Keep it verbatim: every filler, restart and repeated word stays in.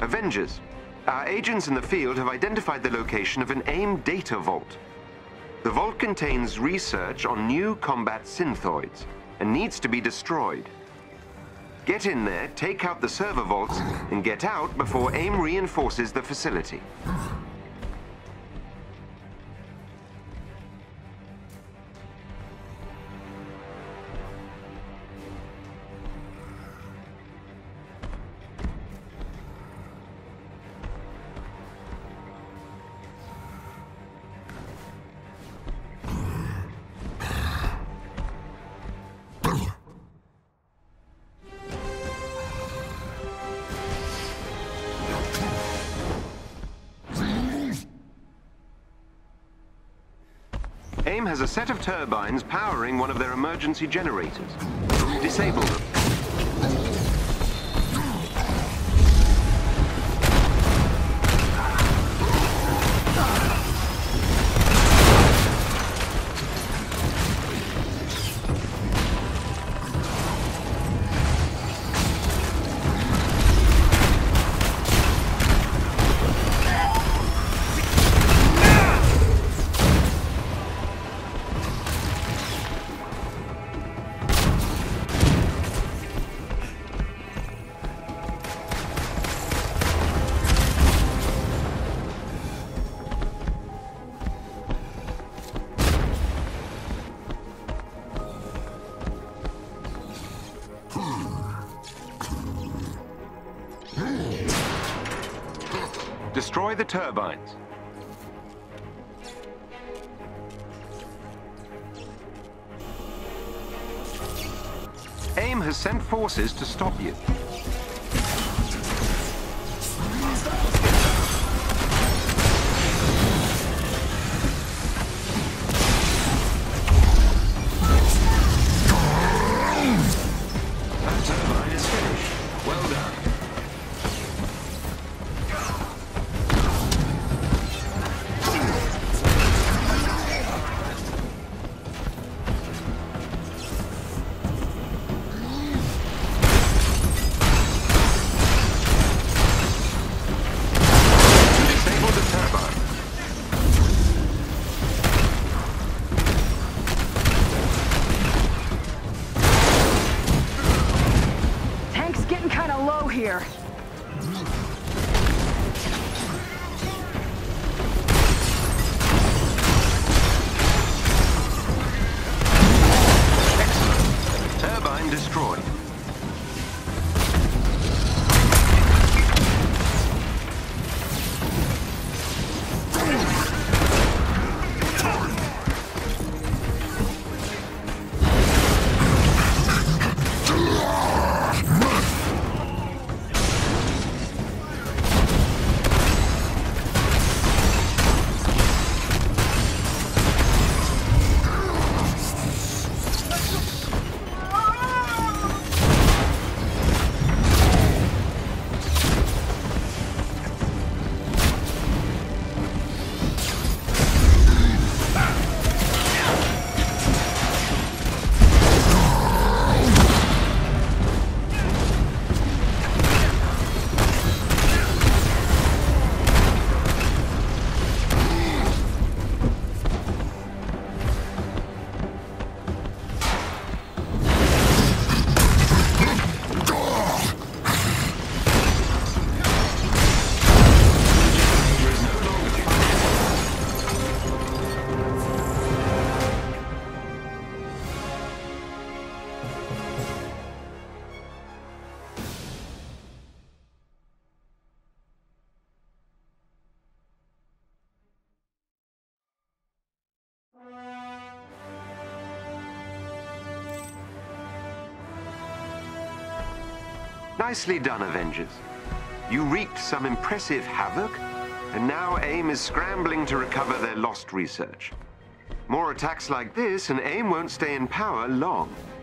Avengers. Our agents in the field have identified the location of an AIM data vault. The vault contains research on new combat synthoids and needs to be destroyed. Get in there, take out the server vaults, and get out before AIM reinforces the facility. AIM has a set of turbines powering one of their emergency generators. Disable them. Destroy the turbines. AIM has sent forces to stop you. That turbine is finished. Well done. Here. Excellent. Turbine destroyed. Nicely done, Avengers. You wreaked some impressive havoc, and now AIM is scrambling to recover their lost research. More attacks like this, and AIM won't stay in power long.